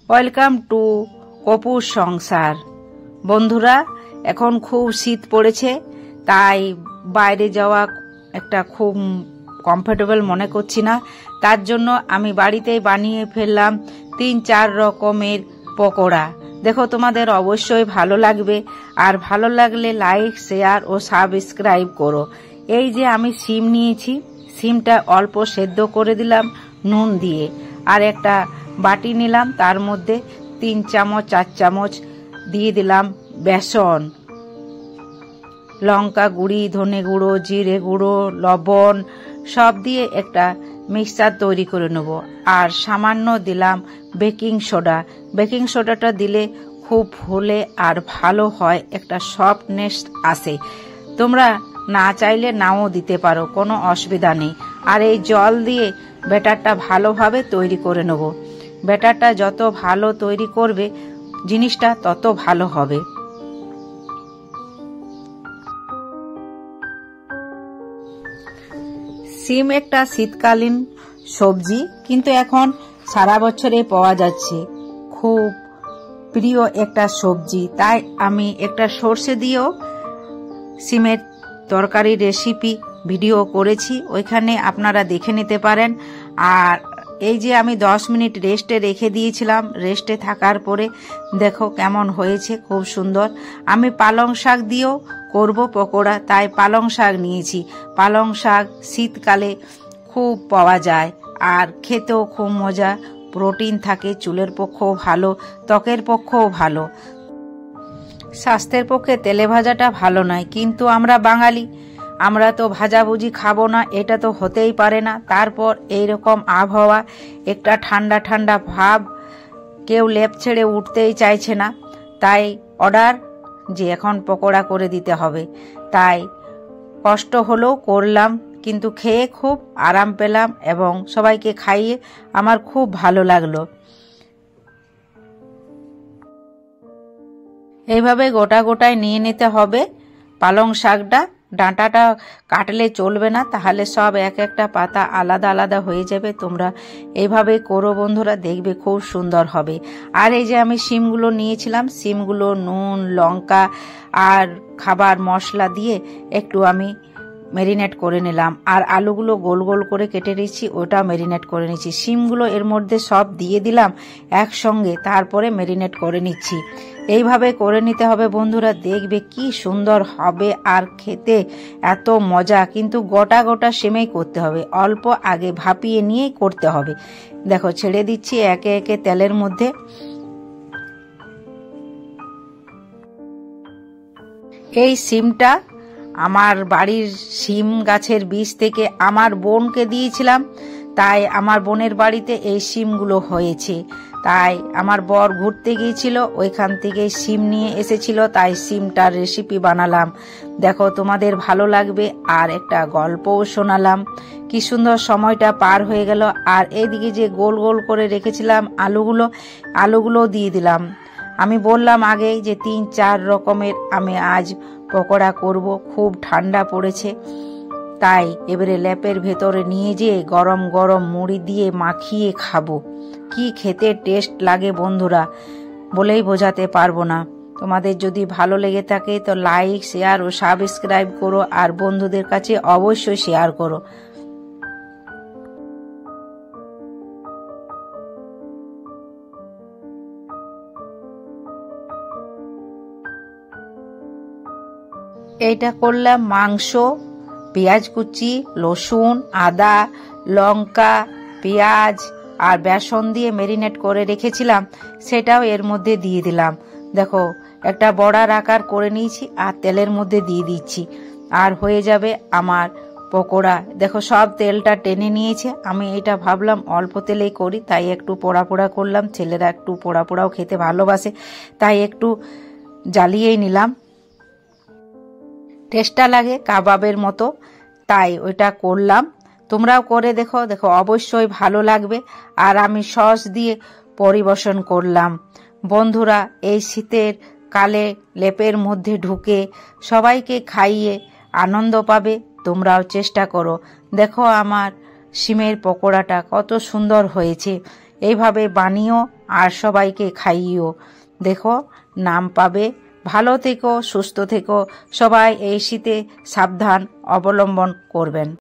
Welcome to Kapoor সংসার। বন্ধুরা, এখন খুব শীত পড়েছে, তাই বাইরে যাওয়া একটা খুব কমফোর্টেবল মনে করছি না। তার জন্য আমি বাড়িতেই বানিয়ে ফেললাম 3-4 রকমের পকোড়া। দেখো, তোমাদের অবশ্যই ভালো লাগবে, আর ভালো লাগলে লাইক, শেয়ার ও সাবস্ক্রাইব করো। এই যে আমি সিম নিয়েছি, সিমটা অল্প সেদ্ধ করে দিলাম নুন দিয়ে, আর একটা বাটি নিলাম, তার মধ্যে 3-4 চামচ দিয়ে দিলাম বেসন, লঙ্কা গুঁড়ি, ধনে গুঁড়ো, জিরে গুঁড়ো, লবণ সব দিয়ে একটা মিক্সচার তৈরি করে নেব। আর সামান্য দিলাম বেকিং সোডা। বেকিং সোডাটা দিলে খুব ফুলে আর ভালো হয়, একটা সফটনেস আসে। তোমরা না চাইলে নাও দিতে পারো, কোনো অসুবিধা নেই। আর এই জল দিয়ে ব্যাটারটা ভালোভাবে তৈরি করে নেব। ব্যাটারটা যত ভালো তৈরি করবে, জিনিসটা তত ভালো হবে। সিম একটা শীতকালীন সবজি, কিন্তু এখন সারা বছরে পাওয়া যাচ্ছে। খুব প্রিয় একটা সবজি, তাই আমি একটা সর্ষে দিয়েও সিমের তরকারি রেসিপি ভিডিও করেছি, ওইখানে আপনারা দেখে নিতে পারেন। আর এই যে আমি 10 মিনিট রেস্টে রেখে দিয়েছিলাম, রেস্টে থাকার পরে দেখো কেমন হয়েছে, খুব সুন্দর। আমি পালং শাক দিয়েও করব পকোড়া, তাই পালং শাক নিয়েছি। পালং শাক শীতকালে খুব পাওয়া যায়, আর খেতেও খুব মজা, প্রোটিন থাকে, চুলের পক্ষেও ভালো, ত্বকের পক্ষেও ভালো। স্বাস্থ্যের পক্ষে তেলে ভাজাটা ভালো নয়, কিন্তু আমরা বাঙালি, আমরা তো ভাজাভুজি খাবো না, এটা তো হতেই পারে না। তারপর এইরকম আবহাওয়া, একটা ঠান্ডা ঠান্ডা ভাব, কেউ লেপ ছেড়ে উঠতেই চাইছে না, তাই অর্ডার যে এখন পকোড়া করে দিতে হবে। তাই কষ্ট হলেও করলাম, কিন্তু খেয়ে খুব আরাম পেলাম এবং সবাইকে খাইয়ে আমার খুব ভালো লাগলো। এইভাবে গোটা গোটায় নিয়ে নিতে হবে পালং শাকটা। ডাঁটাটা কাটলে চলবে না, তাহলে সব এক একটা পাতা আলাদা আলাদা হয়ে যাবে। তোমরা এইভাবে করো বন্ধুরা, দেখবে খুব সুন্দর হবে। আর এই যে আমি শিমগুলো নিয়েছিলাম, শিমগুলো নুন, লঙ্কা আর খাবার মশলা দিয়ে একটু আমি ম্যারিনেট করে নিলাম। আর আলুগুলো গোল গোল করে কেটে নিচ্ছি, ওটা ম্যারিনেট করে নিচ্ছি। শিমগুলো এর মধ্যে সব দিয়ে দিলাম একসঙ্গে, তারপরে ম্যারিনেট করে নিচ্ছি। এইভাবে করে নিতে হবে বন্ধুরা, দেখবে কি সুন্দর হবে, আর খেতে এত মজা। কিন্তু গোটা গোটা সেমেই করতে হবে, অল্প আগে ভাপিয়ে নিয়েই করতে হবে। দেখো, ছেড়ে দিচ্ছি একে একে তেলের মধ্যে। এই সিমটা আমার বাড়ির সিম গাছের বীজ থেকে আমার বোনকে দিয়েছিলাম, তাই আমার বোনের বাড়িতে এই সিমগুলো হয়েছে। তাই আমার বর ঘুরতে গিয়েছিল, ওইখান থেকে সিম নিয়ে এসেছিল, তাই সিমটার রেসিপি বানালাম। দেখো, তোমাদের ভালো লাগবে। আর একটা গল্পও শোনালাম। কি সুন্দর সময়টা পার হয়ে গেল। আর এইদিকে যে গোল গোল করে রেখেছিলাম আলুগুলো দিয়ে দিলাম। আমি বললাম আগে যে 3-4 রকমের আমি আজ পকোড়া করব, খুব ঠান্ডা পড়েছে, তাই এবারে ল্যাপের ভেতরে নিয়ে যেয়ে গরম গরম মুড়ি দিয়ে মাখিয়ে খাবো। কি খেতে টেস্ট লাগে বন্ধুরা, বলেই বোঝাতে পারবো না। তোমাদের যদি ভালো লেগে থাকে তো লাইক, শেয়ার ও সাবস্ক্রাইব করো, আর বন্ধুদের কাছে অবশ্যই শেয়ার করো। এইটা করলাম মাংস, পেঁয়াজ কুচি, রসুন, আদা, লঙ্কা, পেঁয়াজ আর বেসন দিয়ে ম্যারিনেট করে রেখেছিলাম, সেটাও এর মধ্যে দিয়ে দিলাম। দেখো, একটা বড়ার আকার করে নিয়েছি আর তেলের মধ্যে দিয়ে দিচ্ছি, আর হয়ে যাবে আমার পকোড়া। দেখো, সব তেলটা টেনে নিয়েছে। আমি এটা ভাবলাম অল্প তেলেই করি, তাই একটু পোড়া পোড়া করলাম। ছেলেরা একটু পোড়া পোড়াও খেতে ভালোবাসে, তাই একটু জ্বালিয়েই নিলাম। টেস্টটা লাগে কাবাবের মতো, তাই ওইটা করলাম। তোমরাও করে দেখো, দেখো অবশ্যই ভালো লাগবে। আর আমি সস দিয়ে পরিবেশন করলাম। বন্ধুরা, এই শীতের কালে লেপের মধ্যে ঢুকে সবাইকে খাইয়ে আনন্দ পাবে। তোমরাও চেষ্টা করো। দেখো আমার শিমের পকোড়াটা কত সুন্দর হয়েছে। এইভাবে বানিও আর সবাইকে খাইও, দেখো নাম পাবে। ভালো থেকো, সুস্থ থেকো, সবাই এই শীতে সাবধান অবলম্বন করবেন।